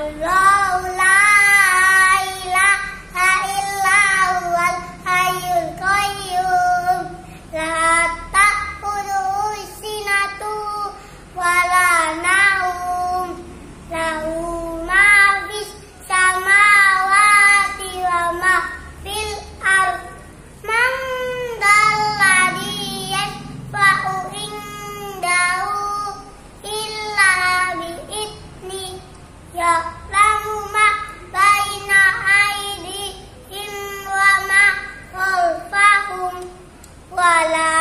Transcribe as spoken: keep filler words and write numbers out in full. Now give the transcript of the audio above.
Allahu la ilaha illa huwal hayyul qayyum la ta'khudhuhu sinatu wa la naum lahu ma fis samawati wa ma fil ardh man dzalladzi yashfa'u indahu illa bi'idznihi ya'lamu ma baina aydihim wa ma khalfahum wa la